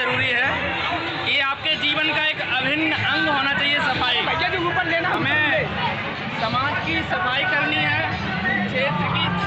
ज़रूरी है। ये आपके जीवन का एक अभिन्न अंग होना चाहिए सफाई। हमें समाज की सफाई करनी है, क्षेत्र की